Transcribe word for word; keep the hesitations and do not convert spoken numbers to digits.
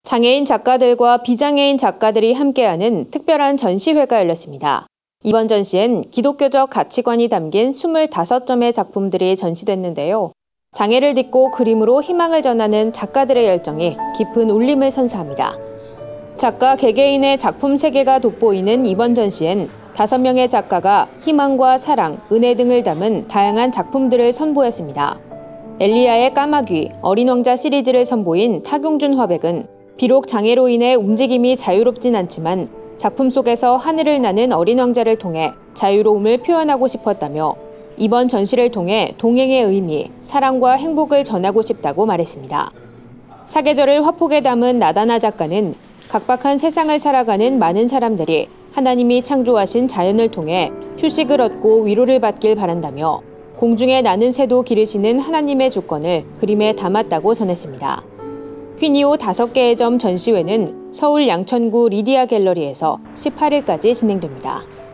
장애인 작가들과 비장애인 작가들이 함께하는 특별한 전시회가 열렸습니다. 이번 전시엔 기독교적 가치관이 담긴 이십오 점의 작품들이 전시됐는데요. 장애를 딛고 그림으로 희망을 전하는 작가들의 열정이 깊은 울림을 선사합니다. 작가 개개인의 작품 세계가 돋보이는 이번 전시엔 다섯 명의 작가가 희망과 사랑, 은혜 등을 담은 다양한 작품들을 선보였습니다. 엘리야의 까마귀, 어린 왕자 시리즈를 선보인 타경준 화백은 비록 장애로 인해 움직임이 자유롭진 않지만 작품 속에서 하늘을 나는 어린 왕자를 통해 자유로움을 표현하고 싶었다며 이번 전시를 통해 동행의 의미, 사랑과 행복을 전하고 싶다고 말했습니다. 사계절을 화폭에 담은 나다나 작가는 각박한 세상을 살아가는 많은 사람들이 하나님이 창조하신 자연을 통해 휴식을 얻고 위로를 받길 바란다며 공중에 나는 새도 기르시는 하나님의 주권을 그림에 담았다고 전했습니다. 퀴니오 다섯 개의 점 전시회는 서울 양천구 리디아 갤러리에서 십팔 일까지 진행됩니다.